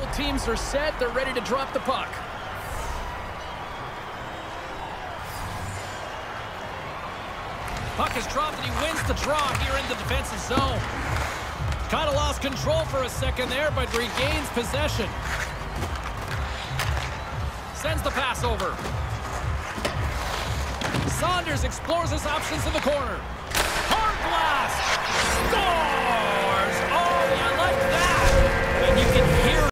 Both teams are set. They're ready to drop the puck. Puck is dropped, and he wins the draw here in the defensive zone. Kind of lost control for a second there, but regains possession. Sends the pass over. Saunders explores his options in the corner. Hard blast! Scores! Oh, I like that! And you can hear